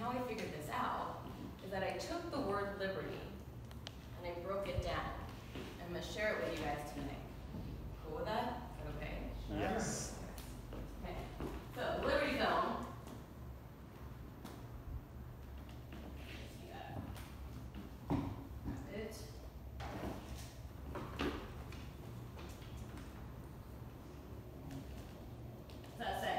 how I figured this out is that I took the word liberty and I broke it down. I'm going to share it with you guys tonight. Cool with that? Okay. Yes. Okay. So, the Liberty Zone. See that? That's it. What's that say?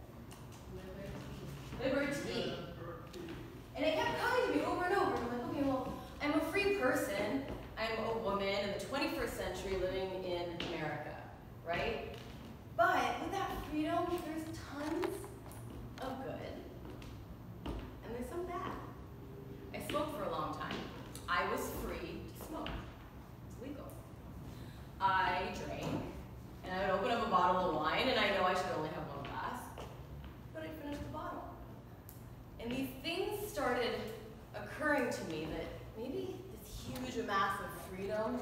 Liberty. And it kept coming to me over and over. I'm like, okay, well, I'm a free person. I'm a woman in the 21st century living in America, right? But with that freedom, there's tons of good, and there's some bad. I smoked for a long time. I was free to smoke. It's legal. I drank, and I would open up a bottle of wine, and I know I should only have one glass, but I finished the bottle. And these things started occurring to me that maybe this huge amass of freedom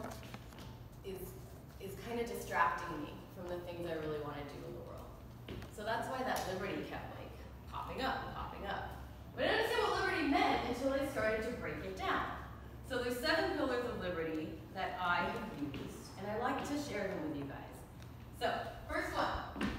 is kind of distracting me from the things I really want to do in the world. So that's why that liberty kept like popping up and popping up. But I didn't understand what liberty meant until I started to break it down. So there's 7 pillars of liberty that I have used, and I like to share them with you guys. So, first one.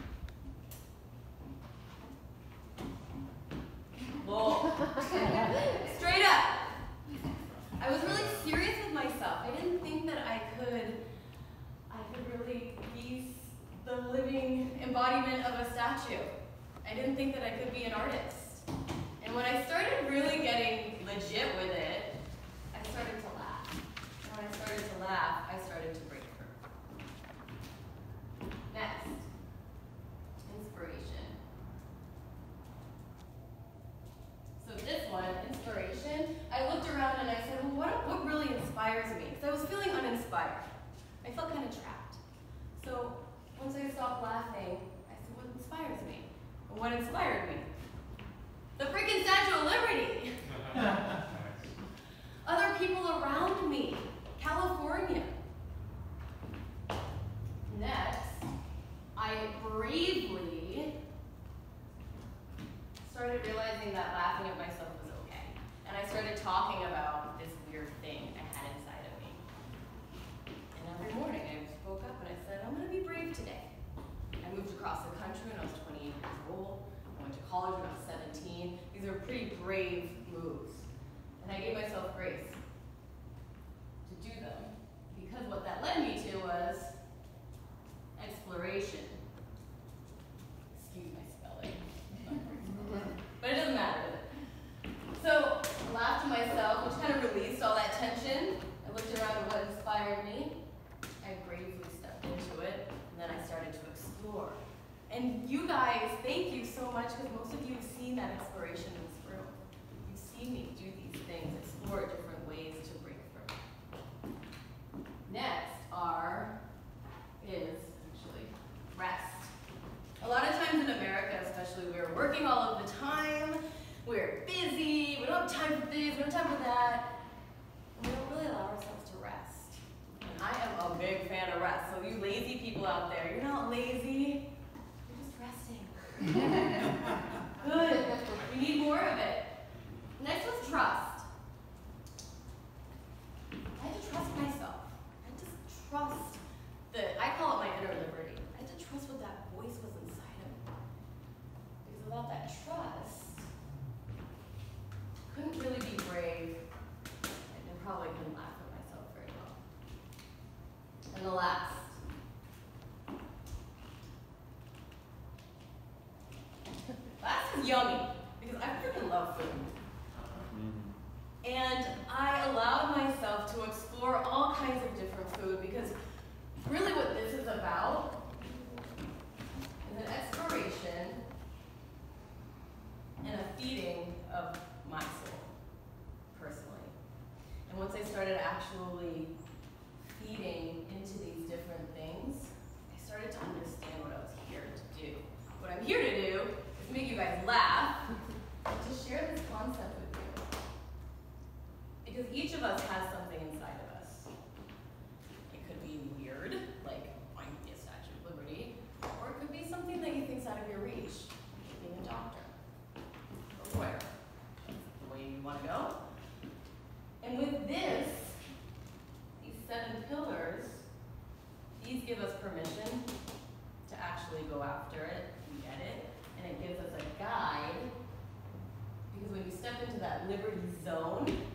Well, straight up. I was really serious with myself. I didn't think that I could really be the living embodiment of a statue. I didn't think that I could be an artist. And when I started really getting legit with it, I started to laugh. And when I started to laugh, I started to break through. Next, inspiration. So this one, inspiration, I looked around and I said, well, what really inspires me? Because I was feeling uninspired. I felt kind of trapped. So once I stopped laughing, I said, what inspires me? And what inspired me? The freaking Statue of Liberty. Other people around me. California. Next, I bravely started realizing that laughing at myself was okay. And I started talking about this weird thing I had inside of me. And every morning I woke up and I said, I'm going to be brave today. I moved across the country when I was 28 years old. I went to college when I was 17. These are pretty brave moves. And I gave myself grace to do them. Because what that led me to was exploration. Excuse my spelling. But it doesn't matter, does it? So I laughed to myself, which kind of released all that tension. I looked around at what inspired me. I bravely stepped into it, and then I started to explore. And you guys, thank you so much, because most of you have seen that exploration in this room. You've seen me do these things, explore different ways to break through. Next is actually rest. A lot of times in America, especially, we're working all of the time, we're busy, we don't have time for this, we don't have time for that, and we don't really allow ourselves to rest. And I am a big fan of rest, so you lazy people out there, you're not lazy, you're just resting. Good, we need more of it. Next was trust. I had to trust myself. I had to trust I call it my inner liberty. I had to trust what that voice was inside of me. Because without that trust, I couldn't really be brave, and I probably couldn't laugh at myself very well. And the last. Last is yummy, because I freaking love food. And I allowed myself to explore all kinds of different food, because really what this is about is an exploration and a feeding of my soul, personally. And once I started actually feeding into these different things, I started to understand what I was here to do. What I'm here to do is make you guys laugh and to share this concept with you. Because each of us has something inside of us. It could be weird, like, why don't you be a statue? that liberty zone